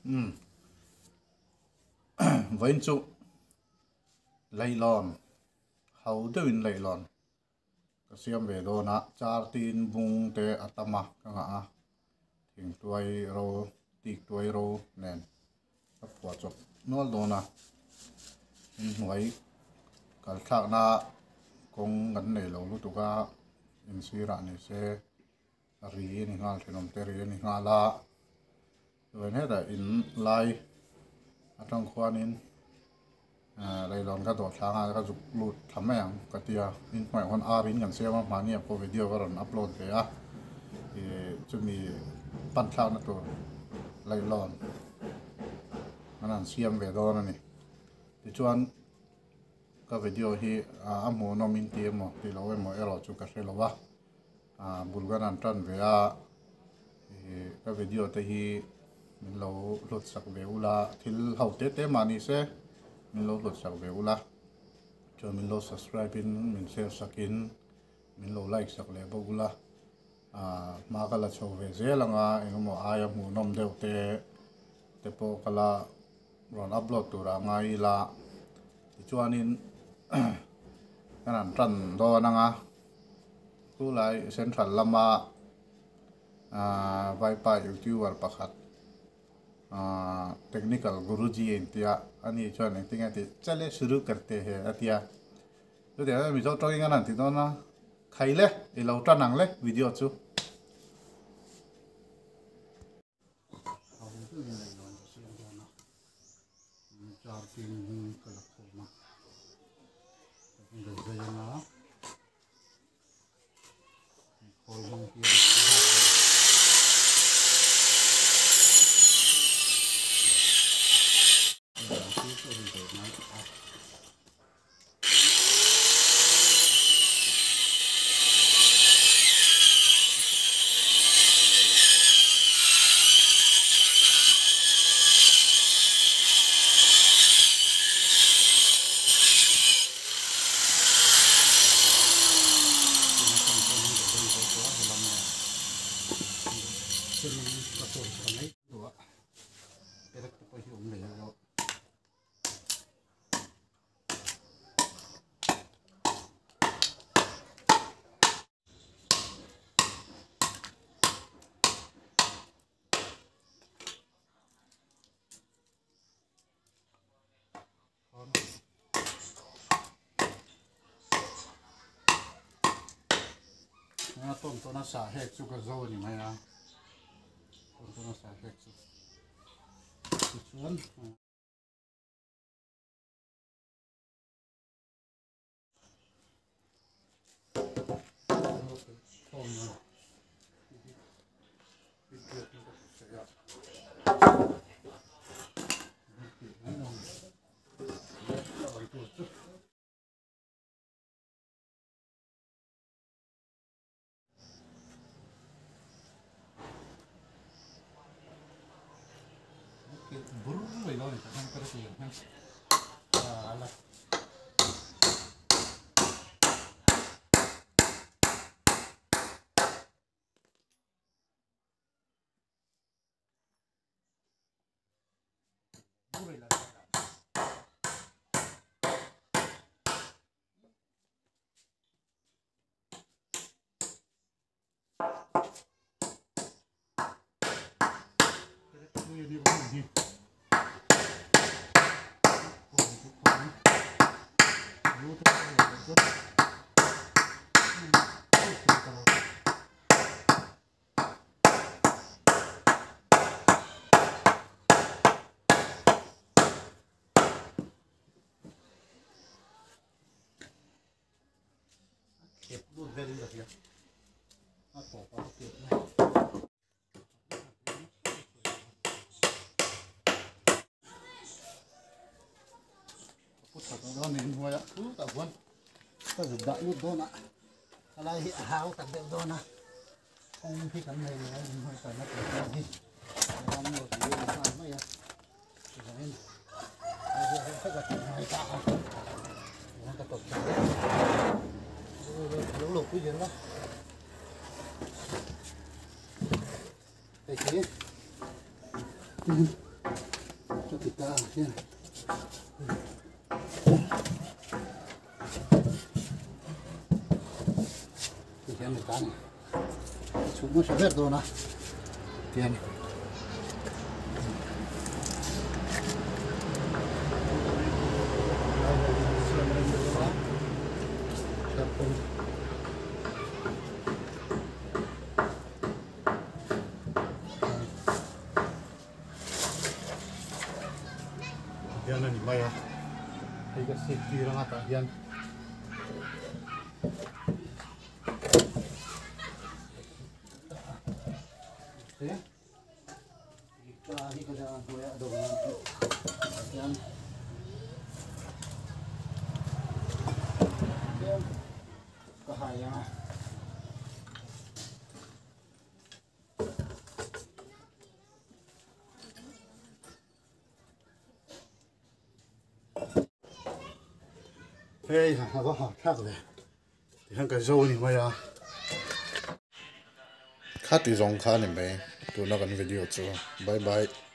vậy chú lấy lon hầu đều in lấy lon cái xem về đó na char tin bung te atama cái ngã thỉnh tuổi rồi tiệt tuổi rồi nên các quả chọc nó đó na vậy cái khác na cũng ngắn này lâu lúc đó in suy ra này sẽ ri ni ngal thì nom te ri ni ngala rồi hết là in lai ở trong khoa nên lấy lon cái đồ sáng cái dục lụt thắm mấy ang cái tia in ngoài con arin gần xem mà nhiều có video có rồi upload về á thìจะมีปั้นข้าวนะตัวไล่ลอนมันเสียมเวดอนนี่ที่ชวนก็วิดีโอที่หมูนอมินเตียมที่เราไม่เอาจุกเสร็จแล้ววะบุลกันอันตันเวียก็วิดีโอที่มันเราลดสักเวลาที่เขาเตะมานี่เซ่มันเราลดสักเวลาจนมันเรา subscribe มันเซลสักินมันเรา like สักเลเวลามาก็ละโชว์เวเซลังเองก็อายหมูนมเดียวเตปก็ละรอนอัพโหลดตัวงายละที่ชวนนี้กันอันตันโดนังผู้ไลเซ็นทรัลละมาไวไฟยูทูบเบอร์ประคัดเทคนิคกูรูจีเองที่อันนี้ชวนเองที่ไงที่จะเล่शुरू करते हैंที่ตัวเดียวมีเจ้าตัวเองกันที่โดนนะใครเล่เราตัดหนังเล่วิดีโอจูต้นตัวนั้นสาเหตุสุกโซนี่ไหมต้นตัวนั้นสาเหตุสุกชวนburungเลยเราเนี่ยทำกระเทียมนะอะไรburungเลยเก็บรูดเวลีเลยมาปอกเอาเก็บนะพุทธะเราเน้นหัวละพุทธะวันก็จะได้รูดโดนอะไรหาวตัดเดียวโดนคงพี่กันเลยนะมันไม่ใส่นักเรียนที่ทำหมดเรื่องการไม่อะจะเห็นถ้าเกิดทำอะไรก็มันก็ตกใจlũ lụt cái gì đó đây chị kita yan. Yan kita ni. Sumo sa verde na. Yan. Yan ni Maya. Ay kasi tira nga ta yan. Ya. Kita ini kada kuya daw na. Yan. Yan. Kahaya. Hey, ako ha, tak le. Dihan ka zo ni Maya. khát thì dòng khá này mày tôi nó gần video chưa bye bye